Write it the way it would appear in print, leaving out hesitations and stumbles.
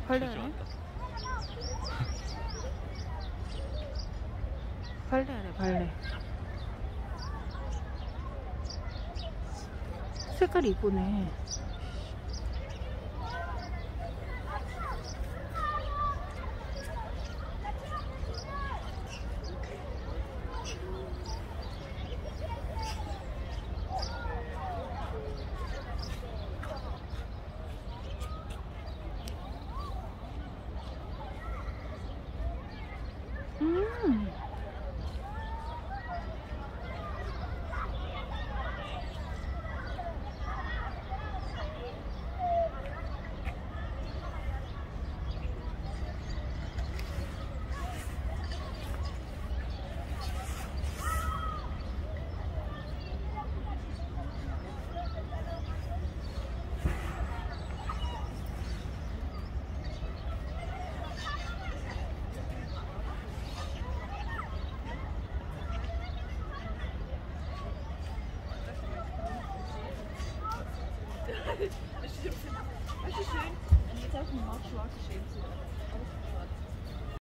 발레하네? 발레하네, 발레. 색깔이 이쁘네. 음. Das stimmt. Das ist schön. Und jetzt auf dem Markt schwarze Schäden.